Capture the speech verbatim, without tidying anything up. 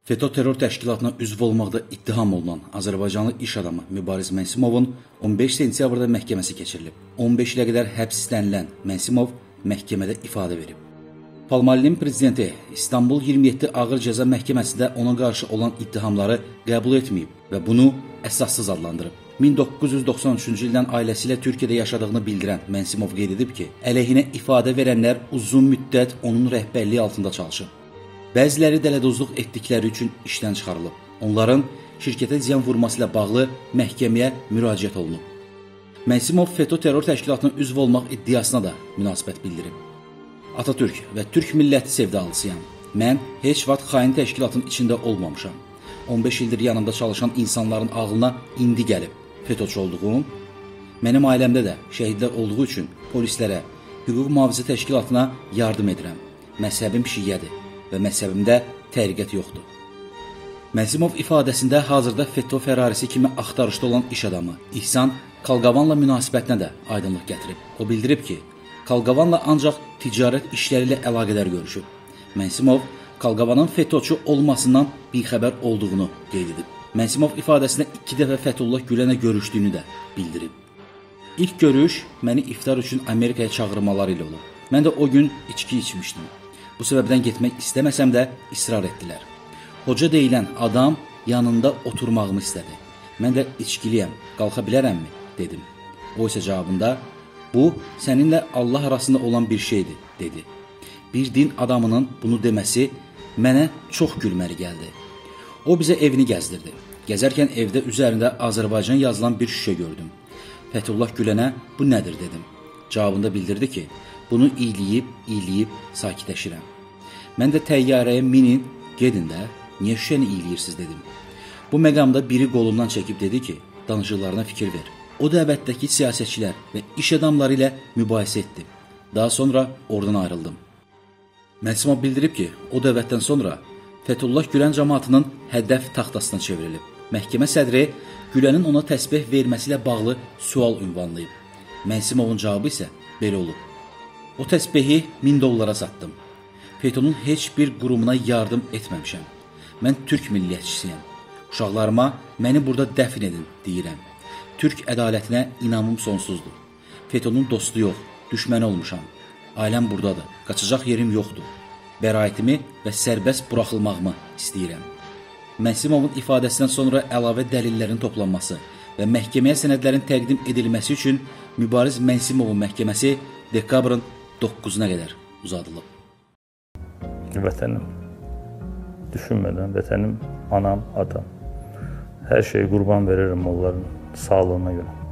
FETÖ terror təşkilatına üzv olmaqda ittiham olunan Azərbaycanlı iş adamı Mübariz Mənsimovun on beş sentyabrda məhkəməsi keçirilib. on beş ilə qədər həbs istənilən Mənsimov məhkəmədə ifadə verib. Palmalinin prezidenti İstanbul iyirmi yeddi Ağır Cəza Məhkəməsində ona qarşı olan ittihamları qəbul etməyib və bunu əsassız adlandırıb. min doqquz yüz doxsan üçüncü ildən ailəsi ilə Türkiyədə yaşadığını bildirən Mənsimov qeyd edib ki, əleyhinə ifadə verənlər uzun müddət onun rəhbərliyi altında çalışıb. Bəziləri dələduzluq etdikləri üçün işdən çıxarılıb. Onların şirkətə ziyan vurması ilə bağlı məhkəməyə müraciət olunub. Mənsimov FETÖ terror təşkilatına üzv olmaq iddiasına da münasibət bildirib. Atatürk və Türk milləti sevdalısıyam. Mən heç vaxt xain təşkilatın içində olmamışam. on beş ildir yanında çalışan insanların ağlına indi gəlib FETÖ'çü olduğum. Mənim ailəmdə də şəhidlər olduğu üçün polislərə, hüquq mühafizə təşkilatına yardım edirəm. Məzhəbim şiyyədir və məzhəbimdə təriqət yoxdur. Mənsimov ifadəsində hazırda FETÖ fərarisi kimi axtarışda olan iş adamı İhsan Kalqavanla münasibətinə də aydınlıq gətirib. O bildirib ki, Kalqavanla ancaq ticarət işləri ilə əlaqədar görüşüb. Mənsimov Kalqavanın FETÖ'çü olmasından bixəbər olduğunu qeyd edib. Mənsimov ifadəsində iki dəfə Fəthullah Gülənə görüşdüyünü də bildirib. İlk görüş məni iftar üçün Amerikaya çağırmaları ilə olub. Mən də o gün içki içmişdim. Bu səbəbdən getmək istəməsəm də israr etdilər. Hoca deyilən adam yanında oturmağımı istədi. Mən də içkiliyəm, qalxa bilərəmmi, dedim. O isə cavabında, bu səninlə Allah arasında olan bir şeydir, dedi. Bir din adamının bunu deməsi mənə çox gülməli gəldi. O bizə evini gəzdirdi. Gəzərkən evdə üzərində Azərbaycan yazılan bir şüşə gördüm. Fəthullah Gülənə bu nədir, dedim. Cavabında bildirdi ki, bunu iyiliyib, iyiliyib sakitləşirəm. Mən də təyyarəyə minin, gedin də, niyə şüşəni iyiliyirsiniz, dedim. Bu məqamda biri qolumdan çəkib dedi ki, danışıqlarına fikir ver. O dəvətdəki siyasətçilər və iş adamları ilə mübahisə etdim. Daha sonra oradan ayrıldım. Mənsimov bildirib ki, o dəvətdən sonra Fəthullah Gülən cəmaatının hədəf taxtasına çevrilib. Məhkəmə sədri Gülənin ona təsbih verməsi ilə bağlı sual ünvanlayıb. Mənsimovun cavabı isə belə olub. O təsbihi min dollara satdım. FETÖ'nün heç bir qurumuna yardım etməmişəm. Mən Türk milliyyətçisiyəm. Uşaqlarıma məni burada dəfn edin, deyirəm. Türk ədalətinə inamım sonsuzdur. FETÖ'nün dostu yox, düşməni olmuşam. Ailəm buradadır, qaçacaq yerim yoxdur. Bəraətimi və sərbəst buraxılmağımı istəyirəm. Mənsimovun ifadəsindən sonra əlavə dəlillərin toplanması və məhkəməyə sənədlərin təqdim edilməsi üçün Mübariz Mənsimovun məhkəməsi dekabrın doqquzuna qədər uzadılıb. Vətənim, düşünmədən vətənim, anam, atam, hər şeyi qurban verirəm onların sağlığına görə.